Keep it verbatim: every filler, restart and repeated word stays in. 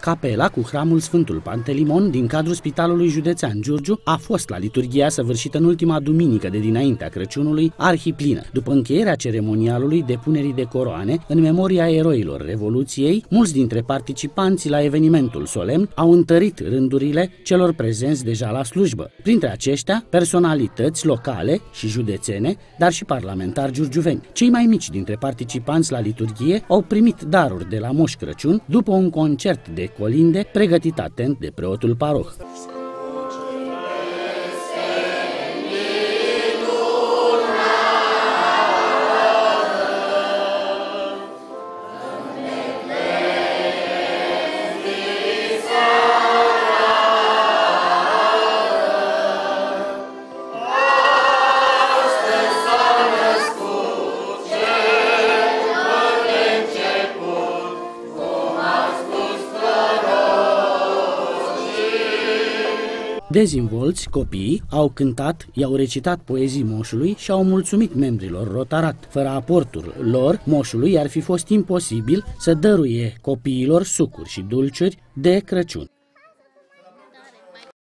Capela cu hramul Sfântul Pantelimon din cadrul Spitalului Județean Giurgiu a fost la liturghia săvârșită în ultima duminică de dinaintea Crăciunului arhiplină. După încheierea ceremonialului depunerii de coroane în memoria eroilor Revoluției, mulți dintre participanții la evenimentul solemn au întărit rândurile celor prezenți deja la slujbă. Printre aceștia, personalități locale și județene, dar și parlamentari giurgiuveni. Cei mai mici dintre participanți la liturghie au primit daruri de la Moș Crăciun după un concert de colinde pregătit atent de preotul paroh. Dezvolți, copiii au cântat, i-au recitat poezii moșului și au mulțumit membrilor Rotarat. Fără aportul lor, moșului ar fi fost imposibil să dăruie copiilor sucuri și dulciuri de Crăciun.